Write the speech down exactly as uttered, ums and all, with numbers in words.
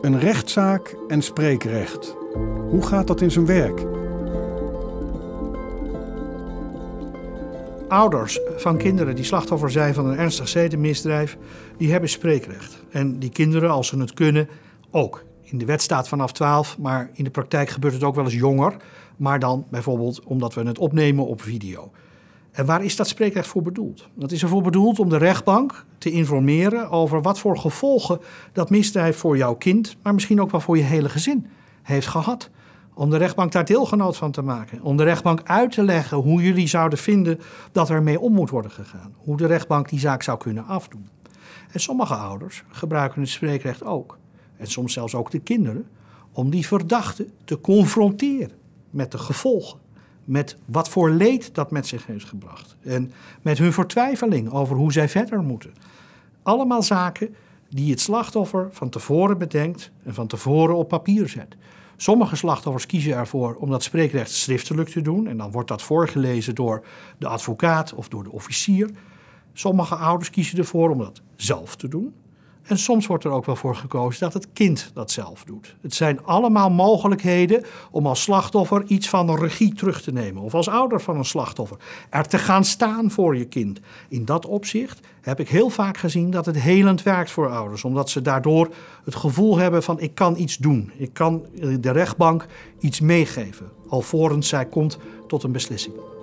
Een rechtszaak en spreekrecht. Hoe gaat dat in zijn werk? Ouders van kinderen die slachtoffer zijn van een ernstig zedenmisdrijf, die hebben spreekrecht. En die kinderen, als ze het kunnen, ook. In de wet staat vanaf twaalf, maar in de praktijk gebeurt het ook wel eens jonger. Maar dan bijvoorbeeld omdat we het opnemen op video. En waar is dat spreekrecht voor bedoeld? Dat is ervoor bedoeld om de rechtbank te informeren over wat voor gevolgen dat misdrijf voor jouw kind, maar misschien ook wel voor je hele gezin, heeft gehad. Om de rechtbank daar deelgenoot van te maken. Om de rechtbank uit te leggen hoe jullie zouden vinden dat er mee om moet worden gegaan. Hoe de rechtbank die zaak zou kunnen afdoen. En sommige ouders gebruiken het spreekrecht ook. En soms zelfs ook de kinderen. Om die verdachte te confronteren met de gevolgen. Met wat voor leed dat met zich heeft gebracht. En met hun vertwijfeling over hoe zij verder moeten. Allemaal zaken die het slachtoffer van tevoren bedenkt en van tevoren op papier zet. Sommige slachtoffers kiezen ervoor om dat spreekrecht schriftelijk te doen. En dan wordt dat voorgelezen door de advocaat of door de officier. Sommige ouders kiezen ervoor om dat zelf te doen. En soms wordt er ook wel voor gekozen dat het kind dat zelf doet. Het zijn allemaal mogelijkheden om als slachtoffer iets van de regie terug te nemen. Of als ouder van een slachtoffer er te gaan staan voor je kind. In dat opzicht heb ik heel vaak gezien dat het helend werkt voor ouders. Omdat ze daardoor het gevoel hebben van ik kan iets doen. Ik kan de rechtbank iets meegeven. Alvorens zij komt tot een beslissing.